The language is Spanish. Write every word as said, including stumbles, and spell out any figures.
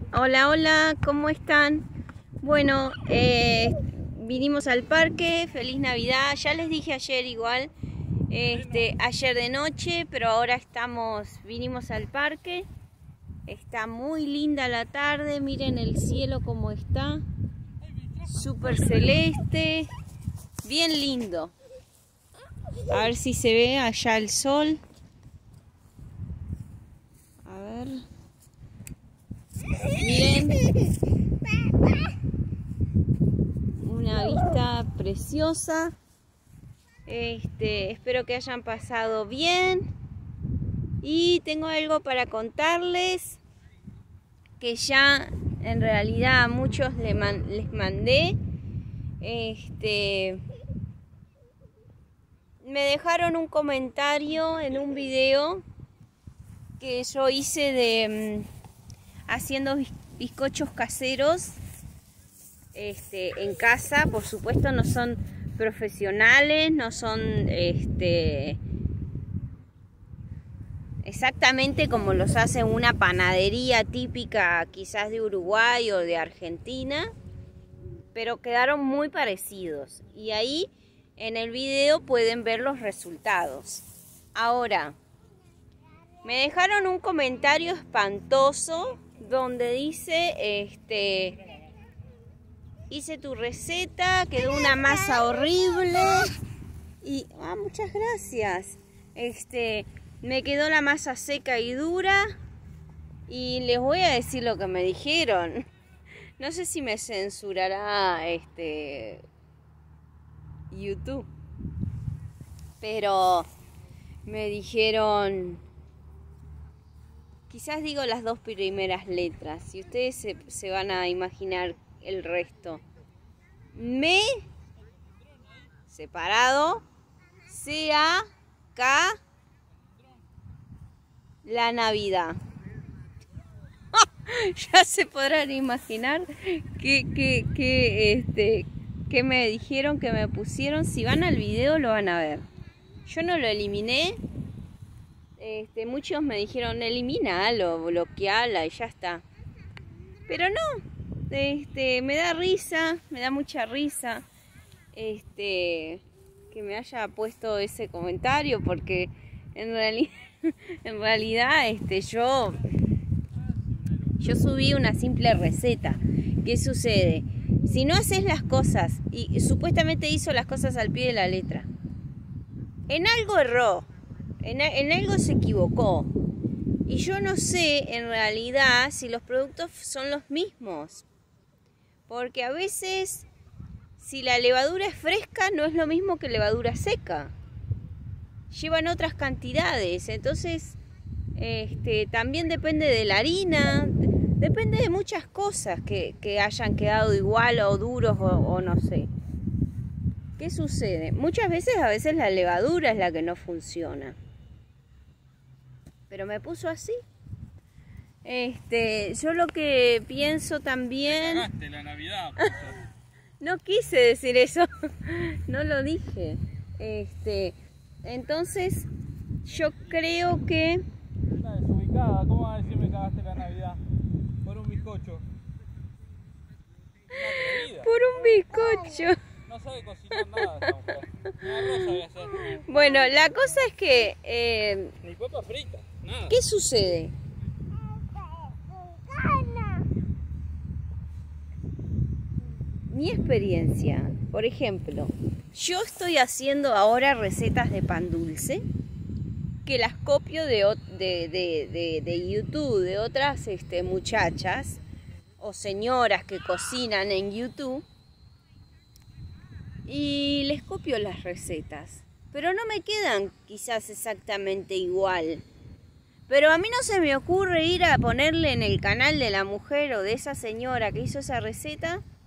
Hola, hola, ¿cómo están? Bueno, eh, vinimos al parque, feliz Navidad, ya les dije ayer igual, este, ayer de noche, pero ahora estamos, vinimos al parque, está muy linda la tarde, miren el cielo como está, súper celeste, bien lindo. A ver si se ve allá el sol. A ver. Miren. Una vista preciosa. Este, espero que hayan pasado bien. Y tengo algo para contarles que ya en realidad a muchos les, man, les mandé. Este, me dejaron un comentario en un video que yo hice de um, haciendo bizcochos caseros este, en casa. Por supuesto no son profesionales, no son este, exactamente como los hace una panadería típica quizás de Uruguay o de Argentina, pero quedaron muy parecidos y ahí en el video pueden ver los resultados. Ahora, me dejaron un comentario espantoso donde dice, este, hice tu receta, quedó una masa horrible y, ah, muchas gracias, este, me quedó la masa seca y dura y les voy a decir lo que me dijeron. No sé si me censurará, este, YouTube, pero me dijeron, quizás digo las dos primeras letras y ustedes se, se van a imaginar el resto. Me separado C A K la Navidad. Ya se podrán imaginar que, que, que este que me dijeron, que me pusieron. Si van al video lo van a ver. Yo no lo eliminé. Este, muchos me dijeron eliminalo, bloqueala y ya está. Pero no, este, me da risa, me da mucha risa este, que me haya puesto ese comentario, porque en realidad, en realidad este, yo, yo subí una simple receta. ¿Qué sucede? Si no haces las cosas, y supuestamente hizo las cosas al pie de la letra, en algo erró, en, en algo se equivocó. Y yo no sé en realidad si los productos son los mismos. Porque a veces, si la levadura es fresca, no es lo mismo que levadura seca. Llevan otras cantidades. Entonces, este, también depende de la harina. Depende de muchas cosas que, que hayan quedado igual o duros o, o no sé. ¿Qué sucede? Muchas veces, a veces la levadura es la que no funciona. Pero me puso así. Este, yo lo que pienso también... Te cagaste la Navidad. No quise decir eso. No lo dije. Este, entonces, yo creo que... Está desubicada. ¿Cómo vas a decir me cagaste la Navidad? Por un bizcocho. Por un bizcocho. No sabe cocinar nada esta mujer. Ni arroz sabe hacer. Bueno, la cosa es que... Eh, Ni papa frita. Nada. ¿Qué sucede? Mi experiencia, por ejemplo, yo estoy haciendo ahora recetas de pan dulce que las copio de, de, de, de, de YouTube, de otras este, muchachas o señoras que cocinan en YouTube, y les copio las recetas, pero no me quedan quizás exactamente igual. Pero a mí no se me ocurre ir a ponerle en el canal de la mujer o de esa señora que hizo esa receta